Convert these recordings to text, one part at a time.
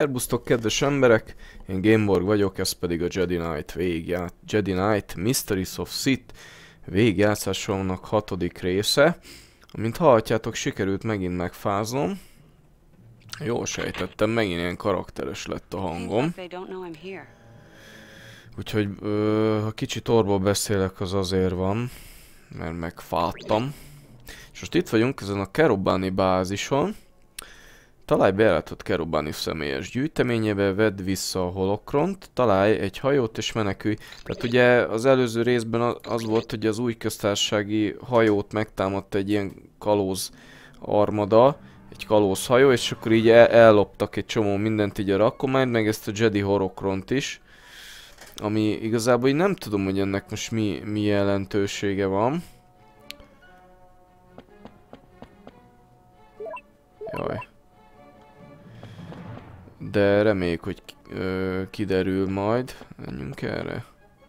Szerbusztok, kedves emberek! Én Gameborg vagyok, ez pedig a Jedi Knight Mysteries of Sith végigjátszásomnak 6. része. Amint hallhatjátok, sikerült megint megfáznom. Jól sejtettem, megint ilyen karakteres lett a hangom. Úgyhogy ha kicsit orból beszélek, az azért van, mert megfáztam. És most itt vagyunk ezen a Kerubani bázison. Találj bejáratot Kerubani személyes gyűjteményébe, vedd vissza a holokront, találj egy hajót és menekülj. Tehát ugye az előző részben az volt, hogy az új köztársasági hajót megtámadta egy ilyen kalóz armada, egy kalóz hajó, és akkor így elloptak egy csomó mindent így a rakományt, meg ezt a Jedi holokront is. Ami igazából így nem tudom, hogy ennek most mi jelentősége van. Jaj. De reméljük, hogy kiderül majd. Menjünk erre.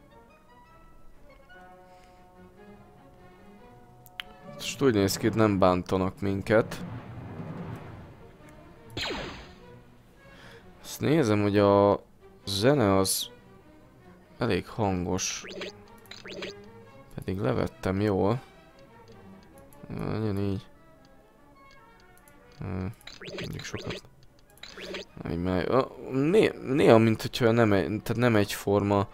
Most úgy néz ki, hogy nem bántanak minket. Azt nézem, hogy a zene az elég hangos. Pedig levettem jól. Legyen így. Mindig sokat. Néha, mint hogyha nem egyforma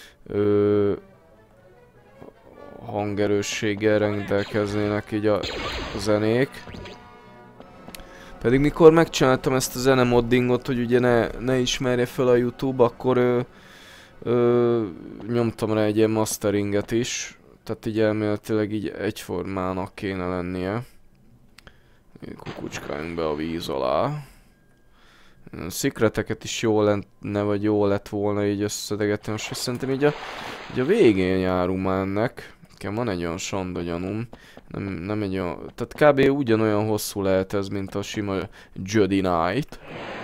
hangerősséggel rendelkeznének így a zenék. Pedig mikor megcsináltam ezt a zenemoddingot, hogy ugye ne ismerje fel a YouTube, akkor nyomtam rá egy ilyen masteringet is. Tehát így elméletileg így egyformának kéne lennie. Kukucskáljunk be a víz alá. Szikreteket is jó lenne, vagy jó lett volna így összedegetni. Most szerintem így a végén járunk már ennek. Nekem van egy olyan sanda gyanúm. Nem egy olyan... Tehát kb. Ugyanolyan hosszú lehet ez, mint a sima Jedi Knight.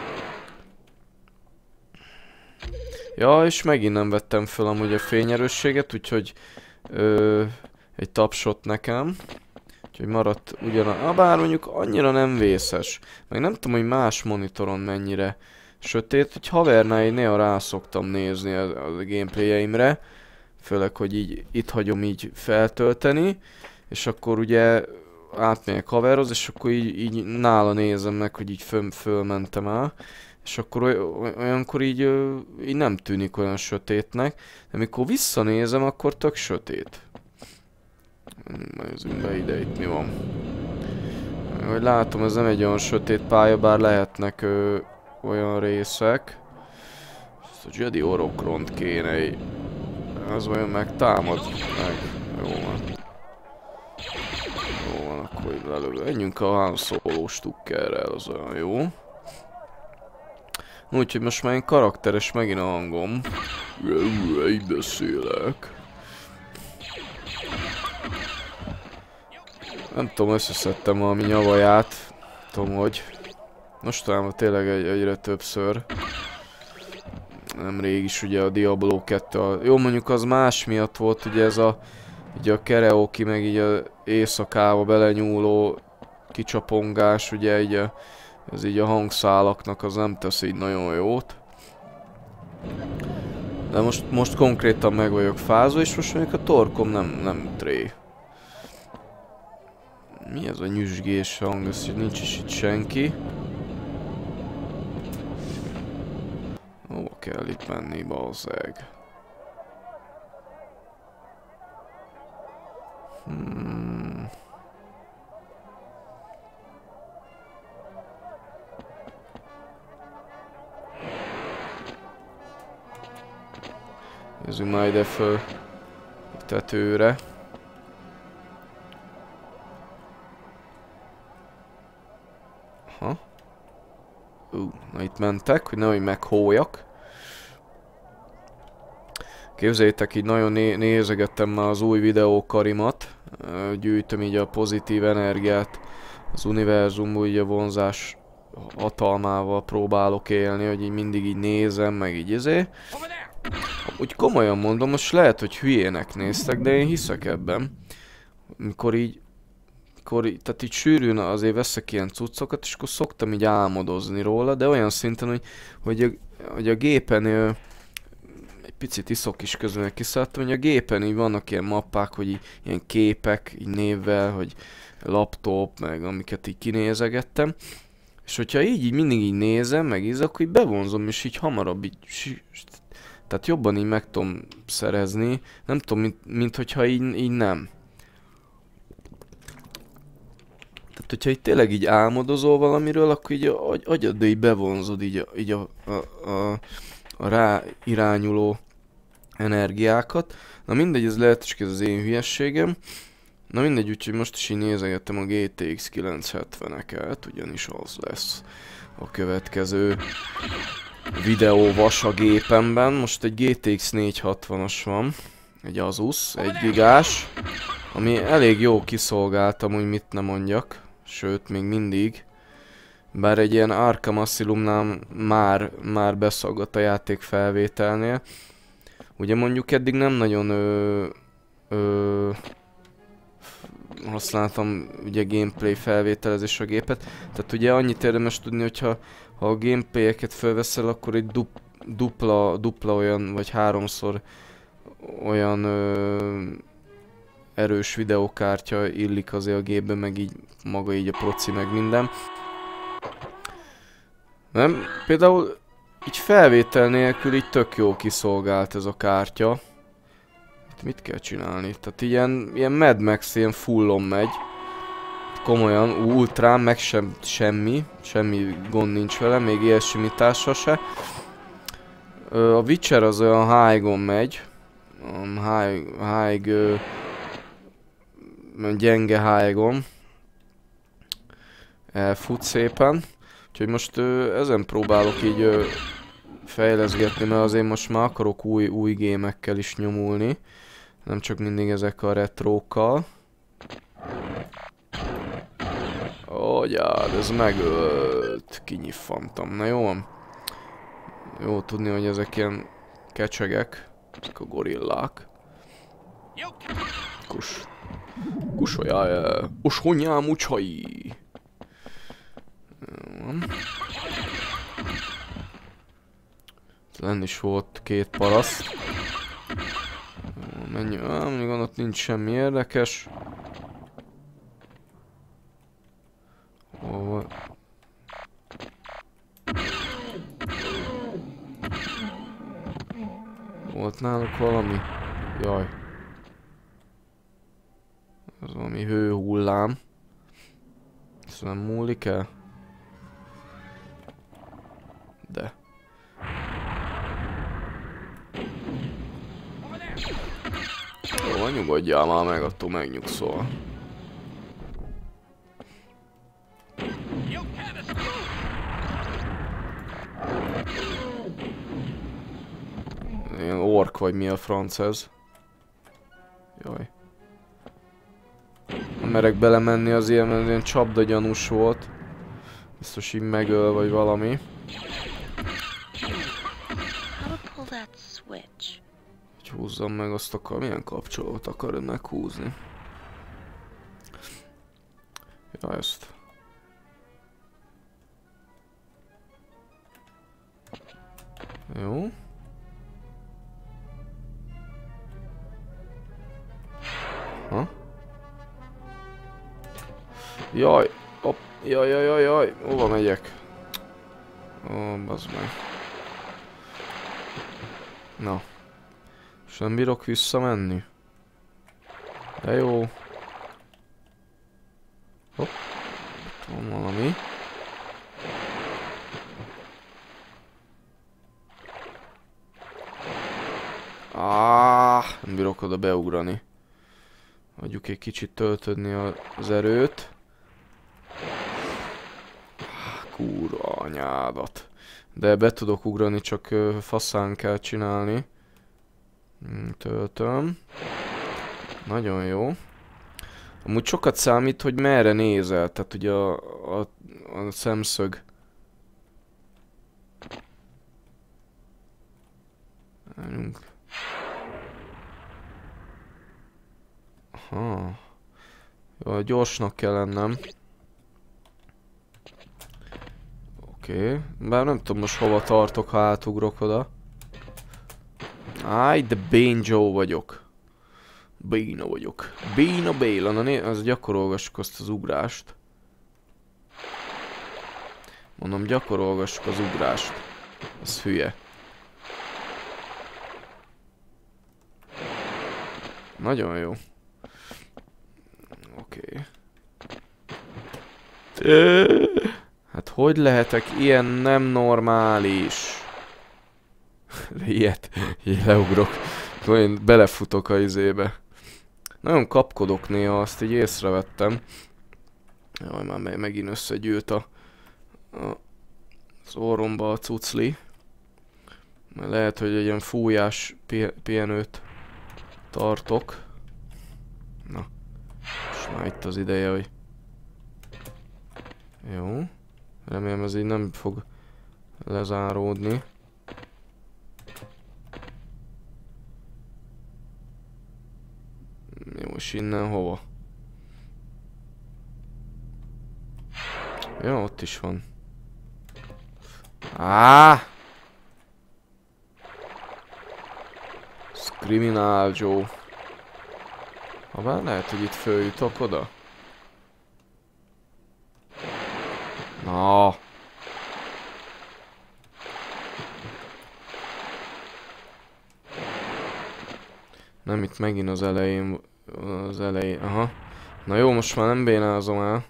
Ja, és megint nem vettem fel amúgy a fényerősséget, úgyhogy egy tapsot nekem. Úgyhogy maradt ugyanaz. Bár mondjuk annyira nem vészes. Meg nem tudom, hogy más monitoron mennyire sötét. Hogy havernál így néha rá szoktam nézni a gameplayjeimre. Főleg, hogy így itt hagyom így feltölteni. És akkor ugye átmegyek haverhoz, és akkor így nála nézem meg, hogy így fölmentem el. És akkor olyankor így nem tűnik olyan sötétnek. De amikor visszanézem, akkor tök sötét. Nézzünk be ide, itt mi van. Ahogy látom, ez nem egy olyan sötét pálya, bár lehetnek olyan részek. Ezt a Jedi holokront kéne így. Az olyan megtámad? Meg. Jó van. Jó van, akkor így lelövő. Menjünk a Han Solo stukkerrel, az olyan jó. Úgyhogy most már én karakteres megint a hangom. Így beszélek. Nem tudom, összeszedtem valami nyavaját. Tudom, hogy mostanában tényleg egyre többször. Nemrég is ugye a Diablo 2. Jó, mondjuk az más miatt volt, ugye ez ugye a karaoke, meg így a éjszakába belenyúló kicsapongás, ugye így ez így a hangszálaknak az nem tesz így nagyon jót. De most konkrétan meg vagyok fázva, és most mondjuk a torkom nem tré. Mi ez a nyüzsgés hang? Ez, hogy nincs is itt senki. Hova kell itt menni, balzeg? Nézzünk már ide föl a tetőre. Aha. Na itt mentek, hogy nehogy meghóljak. Képzeljétek, így nagyon nézegettem már az új videókarimat. Gyűjtöm így a pozitív energiát. Az univerzumból így a vonzás hatalmával próbálok élni, hogy így mindig így nézem, meg így Úgy komolyan mondom, most lehet, hogy hülyének néztek, de én hiszek ebben. Amikor így amikor, tehát így sűrűn azért veszek ilyen cuccokat, és akkor szoktam így álmodozni róla, de olyan szinten, hogy a gépen egy picit iszok is közben, meg kiszálltam, hogy a gépen így vannak ilyen mappák, hogy ilyen képek, így névvel, hogy laptop, meg amiket így kinézegettem. És hogyha így mindig így nézem, meg így, akkor így bevonzom, és így hamarabb így, tehát jobban így meg tudom szerezni. Nem tudom, mint hogyha így nem. Tehát, hogyha így tényleg így álmodozol valamiről, akkor így agyad így bevonzod így a rá irányuló energiákat. Na mindegy, ez lehet, hogy ez az én hülyességem. Na mindegy, úgyhogy most is így nézegettem a GTX 970-eket, ugyanis az lesz a következő videóvas a gépemben. Most egy GTX 460-as van, egy Asus, 1 gigás, ami elég jó kiszolgáltam, hogy mit ne mondjak, sőt még mindig. Bár egy ilyen Arkham Asylumnál már beszaggadt a játék felvételnél. Ugye mondjuk eddig nem nagyon használtam ugye gameplay felvételezés a gépet. Tehát ugye annyit érdemes tudni, hogyha a gameplayeket felveszel, akkor egy dupla olyan, vagy háromszor olyan erős videókártya illik azért a gépbe, meg így maga így a proci, meg minden. Nem? Például így felvétel nélkül így tök jó kiszolgált ez a kártya. Mit kell csinálni? Tehát ilyen Mad Max, ilyen fullon megy. Komolyan, ultrán, meg semmi gond nincs vele, még ilyen simítása se. A Witcher az olyan high-on megy. Gyenge high-on. Elfut szépen. Úgyhogy most ezen próbálok így fejleszgetni, mert azért most már akarok új gémekkel is nyomulni. Nem csak mindig ezek a retrókkal. Agyád, ez megölt. Kinyiffantam. Na jó van. Jó tudni, hogy ezek ilyen kecsegek. Ezek a gorillák. Kusolyáj. Osonyám ucsai. Lenn is volt 2 paraszt. Mennyi? Még ott nincs semmi érdekes. Volt náluk valami? Jaj. Ez valami hőhullám. Ez nem múlik el? De. Jó, nyugodjál már meg, attól megnyugszol. Ilyen ork vagy mi a franc ez? Jaj. Nem merek belemenni az ilyen, mert ilyen csapdagyanús volt. Biztos így megöl vagy valami. Hogy húzzam meg azt milyen kapcsolót akarod meghúzni? Ja, ezt. Jó. Ha? Jaj, hopp, jaj, hova megyek? Ó, bazd meg. Na. És nem bírok visszamenni? De jó. Hopp. Van valami. Nem bírok oda beugrani. Hagyjuk egy kicsit töltödni az erőt. Kurva anyádat. De be tudok ugrani, csak faszán kell csinálni. Töltöm. Nagyon jó. Amúgy sokat számít, hogy merre nézel. Tehát ugye a szemszög. Aha. Jó, gyorsnak kell lennem. Oké. Bár nem tudom most hova tartok, ha átugrok oda. Áj, de Bénjó vagyok. Béna vagyok. Béna Béla. Na az gyakorolgassuk azt az ugrást. Mondom, gyakorolgassuk az ugrást. Az hülye. Nagyon jó. Oké. Hát hogy lehetek ilyen nem normális? Ilyet leugrok. Én belefutok a izébe. Nagyon kapkodok néha, azt így észrevettem. Jaj, már megint összegyűlt az orromba a cucli. Mert lehet, hogy egy ilyen fújás pihenőt tartok. Na. És már itt az ideje, hogy... Jó. Remélem ez így nem fog lezáródni. Jó, és innen hova? Ja, ott is van. Criminal Joe. Habár lehet, hogy itt följutok oda? Na. Nem, itt megint az elején. Aha. Na jó, most már nem bénázom el.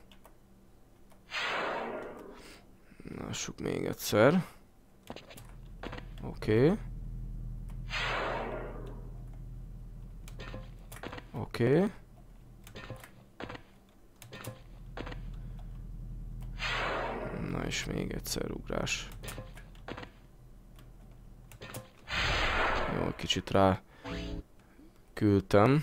Lássuk még egyszer. Oké. Oké. Na és még egyszer ugrás. Jó, kicsit rá küldtem.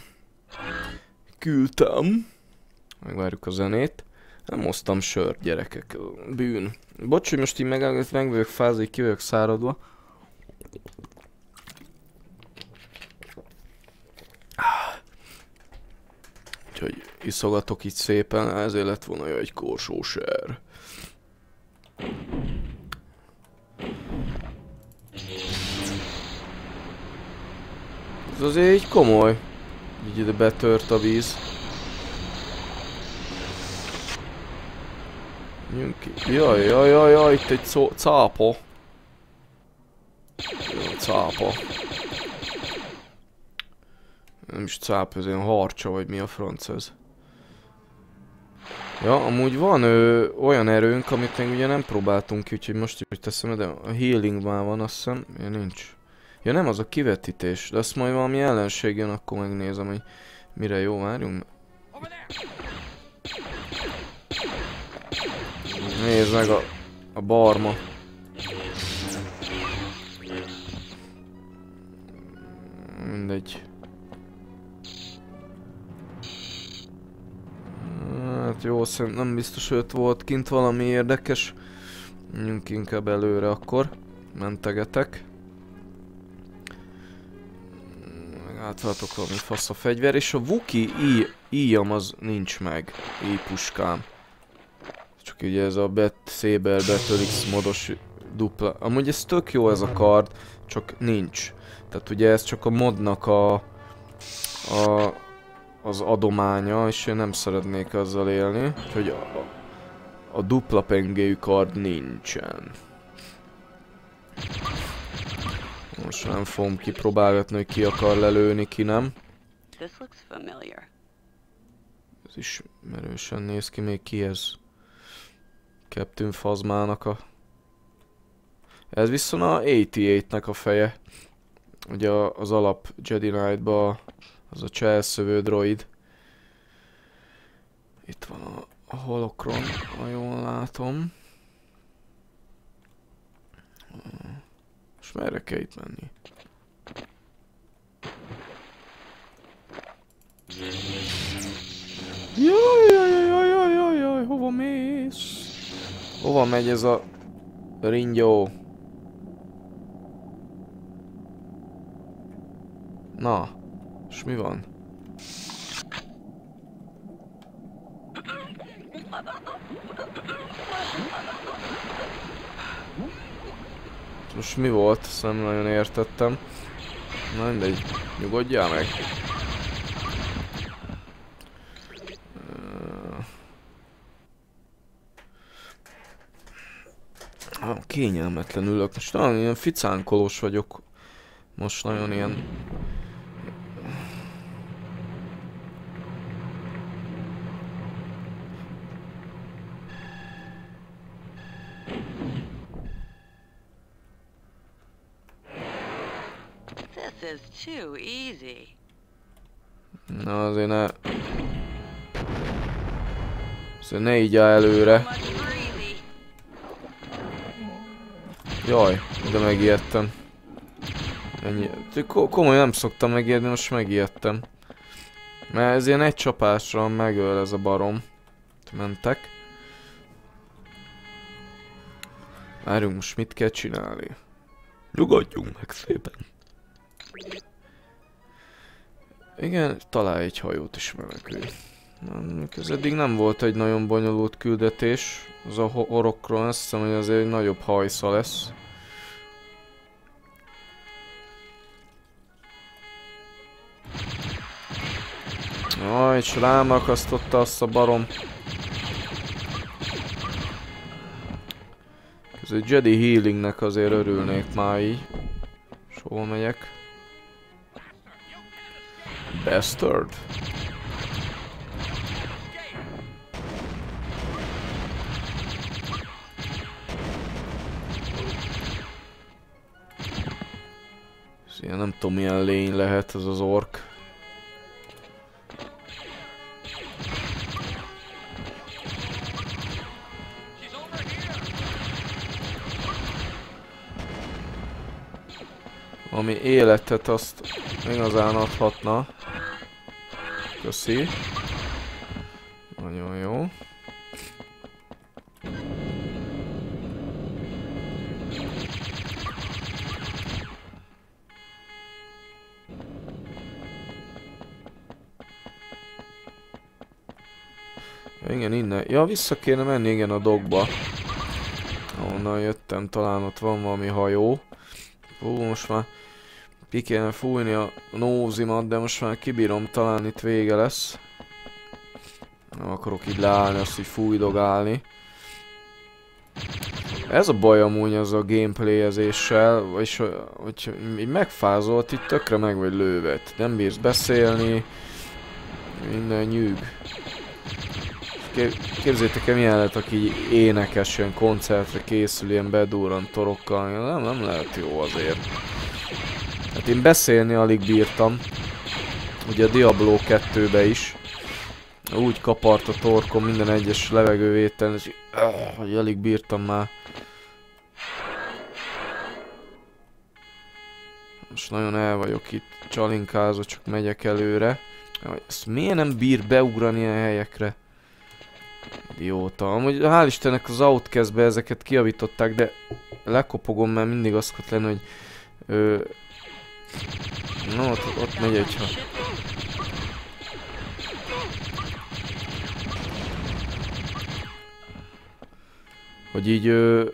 Megvárjuk a zenét. Nem hoztam sört, gyerekek. Bűn. Bocs, hogy most így meg vagyok fázva, ki vagyok száradva. Úgyhogy iszogatok itt szépen, ezért lett volna jó egy korsó ser. Ez azért így komoly. Így ide betört a víz. Jön ki. Jaj, itt egy cápa. Cápa. Nem is cápa, ez ilyen harcsa, vagy mi a franc ez. Ja, amúgy van olyan erőnk, amit még ugye nem próbáltunk ki, úgyhogy most úgy teszem, de a healing már van, azt hiszem. Ja, nincs. Ja, nem, az a kivetítés. De azt majd valami ellenség jön, akkor megnézem, hogy mire jó, várjunk. Nézd meg a barma. Mindegy. Hát jó, szerintem nem biztos, hogy ott volt kint valami érdekes. Menjünk inkább előre akkor. Mentegetek. Átváltok valami fasz a fegyver, és a Wookie íjam az nincs meg. Puskám. Csak ugye ez a Saber Battle X modos dupla. Amúgy ez tök jó ez a kard, csak nincs. Tehát ugye ez csak a modnak az adománya, és én nem szeretnék azzal élni. Úgyhogy a dupla pengéjű kard nincsen. Most nem fogom kipróbálgatni, hogy ki akar lelőni, ki nem. Ez ismerősen néz ki, még ki ez? Captain Phasmának a... Ez viszont a 88-nek a feje. Ugye az alap Jedi Knight-ba az a cselszövő droid. Itt van a holokron, ha jól látom. Most merre kell itt menni? Jaj, hova mész? Hova megy ez a ringyó? Na, és mi van? most mi volt? Ezt nem nagyon értettem. Na mindegy, nyugodjál meg. Kényelmetlen ülök. Most nagyon ilyen ficánkolós vagyok. Most nagyon ilyen... This is too easy. Na azért ne... Azért ne így áll előre. Jaj, de megijedtem. Ennyi. Komolyan nem szoktam megijedni, most megijedtem. Mert ez ilyen egy csapásra megöl ez a barom. Mentek. Várjunk, most mit kell csinálni? Nyugodjunk meg szépen. Igen, találj egy hajót is menekülj. Ez eddig nem volt egy nagyon bonyolult küldetés. Az a horokról, azt hiszem, hogy azért egy nagyobb hajsza lesz. Jaj, és rám akasztotta azt a barom. Ez egy Jedi healingnek azért örülnék már így. És hol megyek? Bastard. Ez ilyen nem tudom milyen lény lehet ez az ork. Ami életet azt igazán adhatna. Köszi. Nagyon jó. Ja, igen, innen. Ja, vissza kéne menni igen a dockba. Ahonnan jöttem, talán ott van valami hajó. Hú, most már ki kéne fújni a nózimat, de most már kibírom, talán itt vége lesz. Nem akarok így leállni, azt így fújdogálni. Ez a baj amúgy az a gameplayezéssel, vagyis hogy így megfázolt, itt tökre meg vagy lőve. Nem bírsz beszélni, minden nyűg. Képzeljétek el milyen lehet, aki énekes, ilyen koncertre készül, ilyen bedurrant torokkal. Nem lehet jó azért. Hát én beszélni alig bírtam. Ugye a Diablo 2-be is. Úgy kapart a torkom minden egyes levegővétel, hogy alig bírtam már. Most nagyon el vagyok itt csalinkázva, csak megyek előre. Ezt miért nem bír beugrani ilyen helyekre? Idióta. Amúgy hál' Istennek az Outcast-be ezeket kijavították, de lekopogom, mert mindig azt szokott lenni, hogy no, ott megy egy hogy így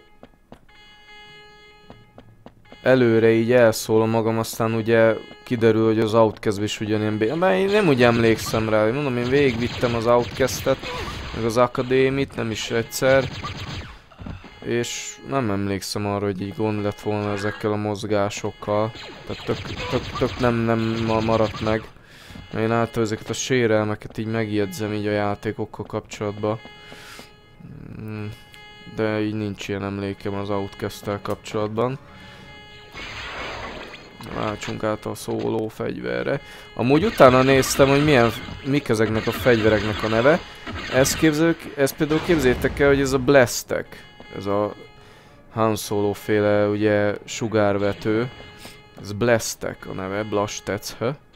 előre így elszólom magam, aztán ugye kiderül, hogy az Outcast-ben is ugyanilyen mert én nem úgy emlékszem rá, én mondom, én végigvittem az Outcast-et, meg az Akadémit, nem is egyszer. És nem emlékszem arra, hogy így gond lett volna ezekkel a mozgásokkal. Tehát tök nem maradt meg. Én általában ezeket a sérelmeket így megjegyzem így a játékokkal kapcsolatban. De így nincs ilyen emlékem az Outcast-tel kapcsolatban. Váltsunk át a szóló fegyverre. Amúgy utána néztem, hogy mik ezeknek a fegyvereknek a neve. Ezt például képzeljétek el, hogy ez a Blastek. Ez a Han Solo féle ugye sugárvető. Ez Blastek a neve, Blastec.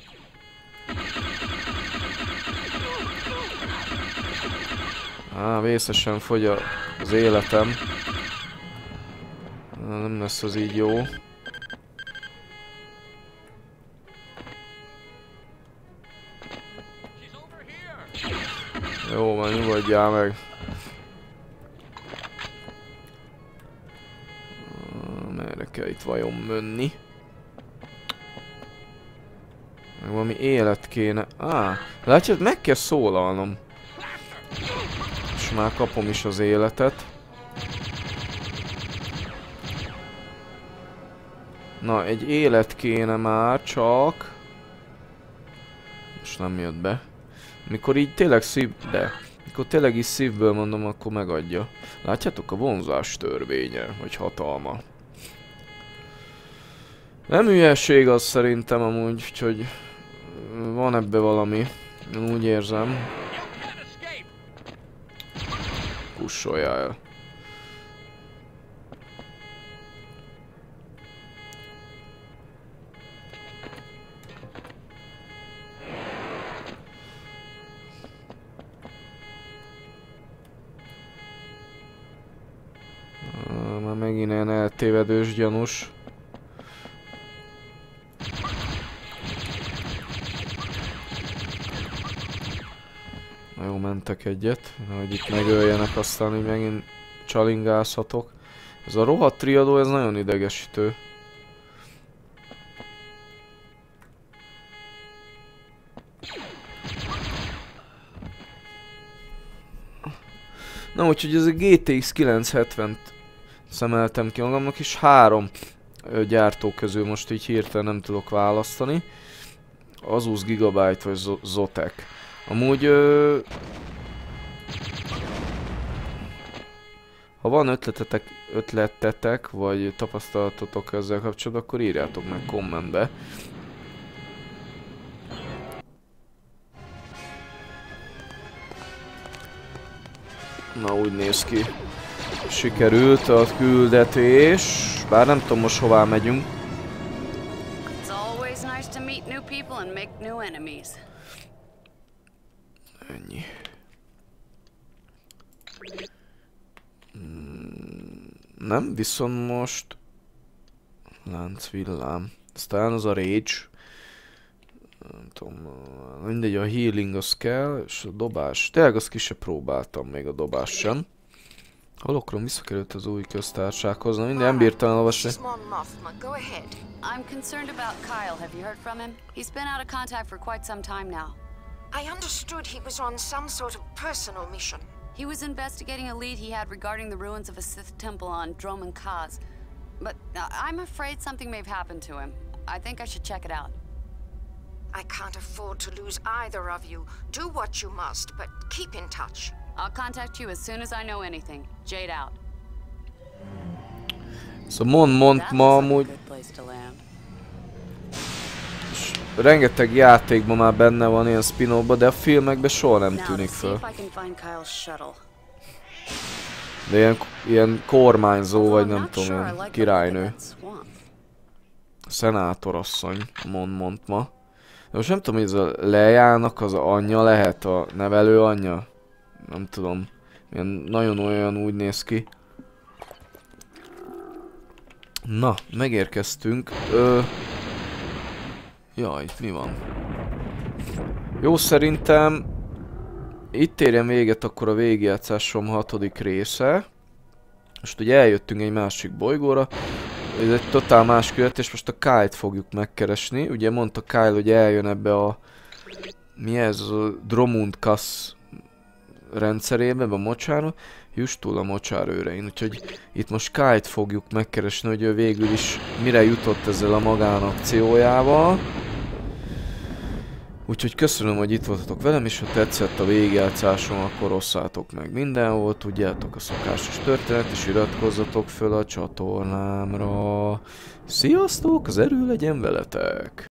Vészesen fogy az életem. Nem lesz az így jó. Jó, már nyugodjál meg. Merre kell itt vajon menni? Meg valami élet kéne. Látjad, meg kell szólalnom. És már kapom is az életet. Na, egy élet kéne már, csak... Most nem jött be. Mikor így tényleg mikor tényleg is szívből mondom, akkor megadja. Látjátok, a vonzás törvénye, vagy hatalma. Nem hülyeség az szerintem amúgy, úgyhogy van ebbe valami. Én úgy érzem. Kussoljál el. Már megint ilyen eltévedős gyanús. Na jó, mentek egyet, hogy itt megöljenek, aztán így megint csalingázhatok. Ez a rohadt triadó, ez nagyon idegesítő. Na úgyhogy ez a GTX 970-t szemeltem ki magamnak, és 3 gyártó közül most így hirtelen nem tudok választani. Asus, Gigabyte vagy Zotac. Amúgy ha van ötletetek, vagy tapasztalatotok ezzel kapcsolatban, akkor írjátok meg kommentbe. Na, úgy néz ki. Sikerült a küldetés, bár nem tudom most hová megyünk. Ennyi. Nem, viszont most... Láncvillám. Aztán az a Rage. Nem tudom, mindegy, a healing az kell, és a dobás. Tényleg azt ki se próbáltam még a dobás sem. Holokron visszakerült az új köztársághoz, na minden, nem bírtam elolvasni. I'm concerned about Kyle. Have you heard from him? He's been out of contact for quite some time now. I understood he was on some sort of personal mission. He was investigating a lead he had regarding the ruins of a Sith temple on Droman Kaz. But I'm afraid something may have happened to him. I think I should check it out. I can't afford to lose either of you. Do what you must, but keep in touch. I'll contact you as soon as I know anything. Jade out. Szóval mondt ma amúgy... Rengeteg játékban már benne van ilyen spin-offban, de a filmekben soha nem tűnik föl. De ilyen kormányzó, vagy nem tudom, ilyen királynő. Szenátorasszony, mondt ma. De most nem tudom, hogy ez a Leiának az anyja lehet, a nevelő anyja. Nem tudom. Ilyen nagyon olyan úgy néz ki. Na, megérkeztünk. Jaj, itt mi van? Jó, szerintem itt érjen véget akkor a végigjátszásom 6. része. Most ugye eljöttünk egy másik bolygóra. Ez egy totál más küldetés, most a Kyle-t fogjuk megkeresni. Ugye mondta Kyle, hogy eljön ebbe a... Mi ez? A Dromund Kaz rendszerébe, a mocsárba. Juss túl a mocsárőrein. Úgyhogy itt most Kyle-t fogjuk megkeresni, hogy ő végül is mire jutott ezzel a magánakciójával. Úgyhogy köszönöm, hogy itt voltatok velem, és ha tetszett a végigjátszásom, akkor osszátok meg mindenhol, tudjátok a szokásos történet, és iratkozzatok föl a csatornámra. Sziasztok, az erő legyen veletek!